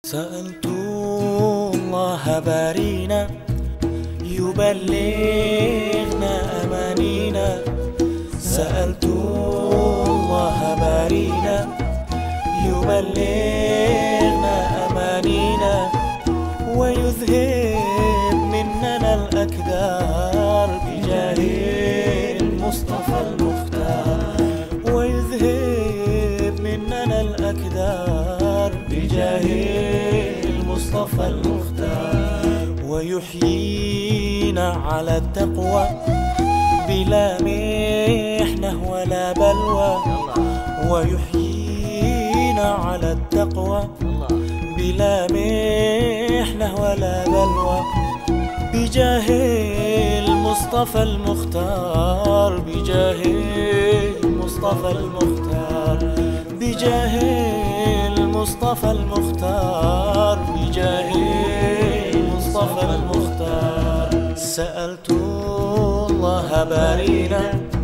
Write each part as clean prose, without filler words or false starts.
سألت الله بارينا يبلغنا أمانينا. سألت الله بارينا يبلغنا أمانينا، ويذهب مننا الأكدار بجاه المصطفى المختار. ويذهب مننا الأكدار بجاه المصطفى المختار، ويحيينا على التقوى بلا محنة ولا بلوى. ويحيينا على التقوى بلا محنة ولا بلوى، بجاه المصطفى المختار. بجاه المصطفى المختار. بجاه المصطفى المختار. بجاه المصطفى المختار. سألت الله بارينا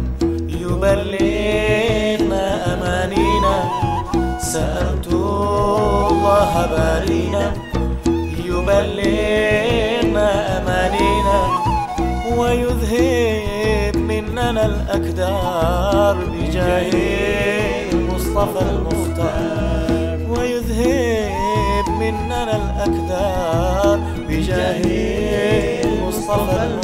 يبلغنا أمانينا. سألت الله بارينا يبلغنا أمانينا، ويذهب مننا الأكدار بجاه المصطفى المختار. ويذهب مننا الأكدار بجاه المصطفى المختار.